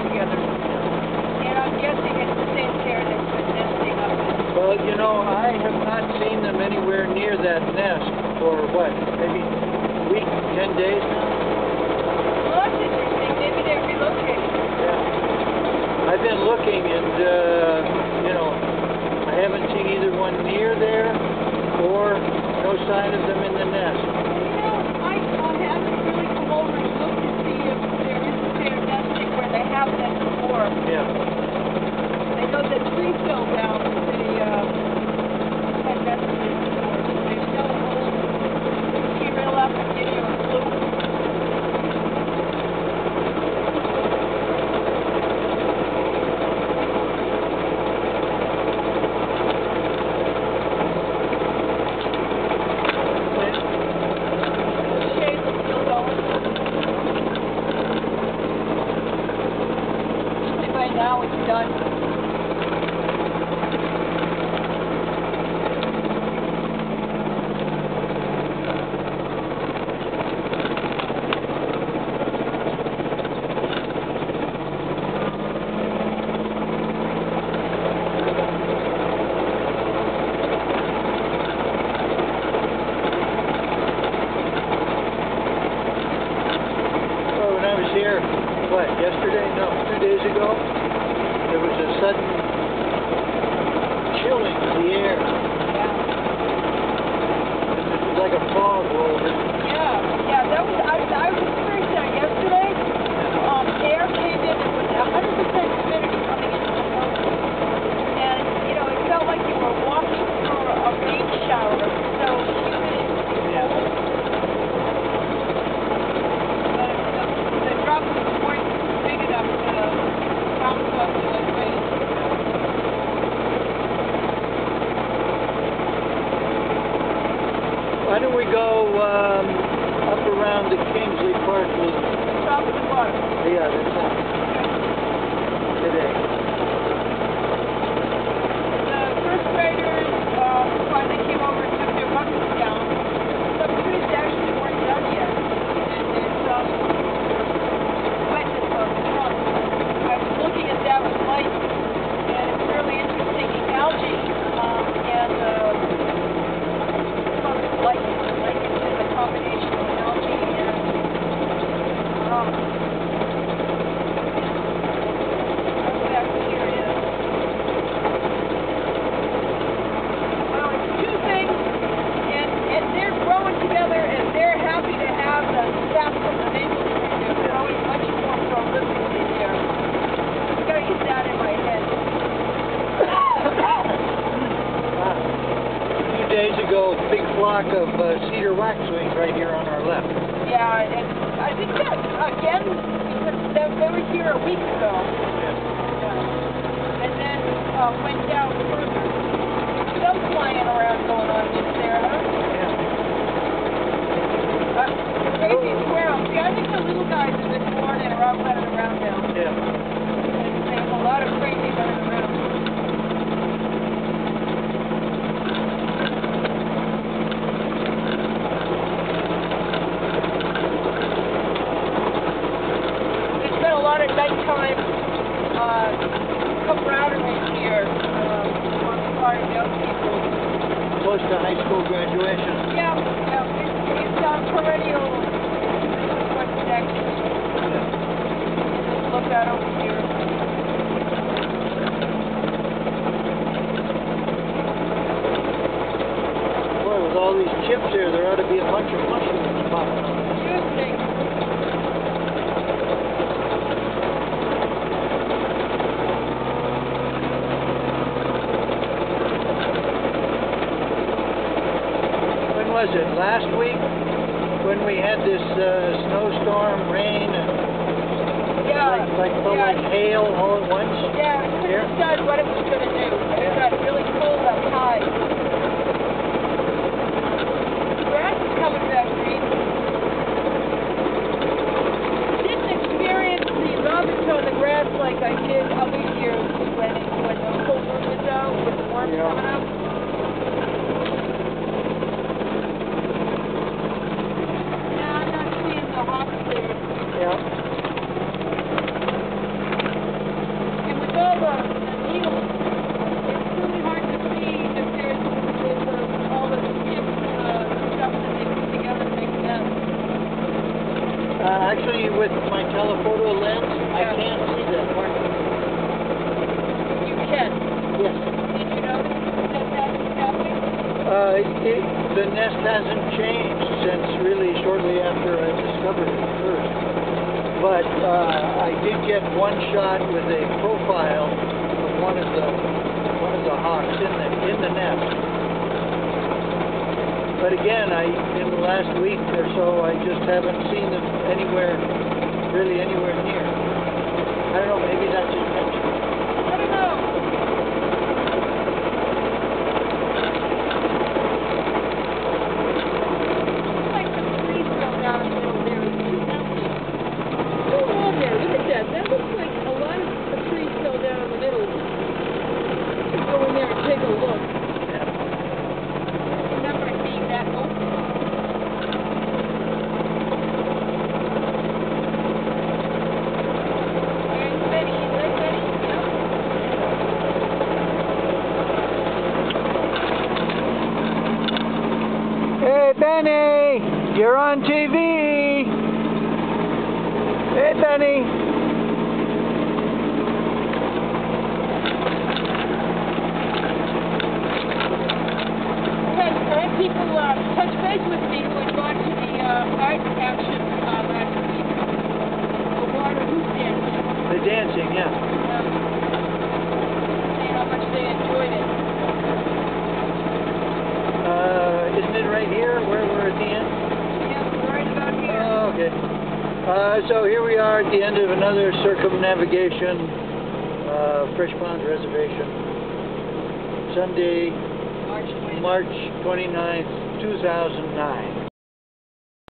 together. And I'm guessing it's the same pair that's been nesting up in. Well, you know, I have not seen them anywhere near that nest for what, maybe a week, 10 days now? Well, that's interesting. Maybe they're relocating. Yeah. I've been looking and, you know, I haven't seen either one near there or no sign of them in the nest. You know, I haven't really come over and looked to see if there is a pair nesting where they have nested before. Yeah. I know that tree fell down. They had nested in before. So they still hold female after Guinea or blue. Now it's done. Well, when I was here, what, yesterday? No, 2 days ago, there was a sudden chilling of the air. Yeah. It was like a fog rolled in. Yeah, that was, I was experiencing that yesterday. Air came in with 100% humidity coming into the building. And, you know, it felt like you were walking through a rain shower. So humid. Yeah. The droplets weren't big enough to bounce off the rain. Why don't we go up around the Kingsley Park Loop? Top of the water. Yeah, that's it. Today. The first graders finally came over and took their buckets down. Some trees actually weren't done yet. And there's some wetness on the trunk. I was looking at that with light, and it's really interesting. The algae and light, like it's just a combination of algae and bacteria. Well, it's two things, and they're growing together, and they're happy to have the sap from the maple tree. They're growing much more prolifically there. I've got to get that in my head. A few days ago, a big flock of cedar waxwings right here on our left. Yeah, and I think that, again, because they were here a week ago. Yeah. And then went down further. Some flying around going on in there, huh? Yeah. Crazy squirrels. See, I think the little guys have been born and are out running around now. Yeah. And there's a lot of crazy running around. There's been a lot of nighttime camaraderie here on the part of young people. Close to high school graduation. Yeah, it's perennial. What's next? Just look out over here. Boy, with all these chips here, there ought to be a bunch of mushrooms popping up. Interesting. When was it? Last week? When we had this snowstorm, rain, and felt like hail all at once? Yeah, I couldn't decide what it was going to do. It got really cold up high. Grass is coming back green. Didn't experience the robins on the grass like I did other years when the cold room was out with the worms coming up. Yeah, I'm not seeing the hawks there. Yeah. The nest hasn't changed since really shortly after I discovered it first. But I did get one shot with a profile of one of the hawks in the nest. But again, in the last week or so, I just haven't seen them really anywhere near. I don't know, maybe that's intentional. I don't know. Like the trees fell down in the middle there. It's too empty. Go on there. Look at that. That looks like a lot of the trees fell down in the middle. Go in there and take a look. Yeah. I remember it being that open. Hey, Benny! You're on TV! Hey, Benny! I had people touch base with me who had gone to the art action last week. The water hoop dancing. The dancing, yeah. Saying how much they enjoyed it. Isn't it right here where we're at the end? Yeah, right about here. Oh, okay. So here we are at the end of another circumnavigation, Fresh Pond Reservation. Sunday, March 29th. March 29th, 2009.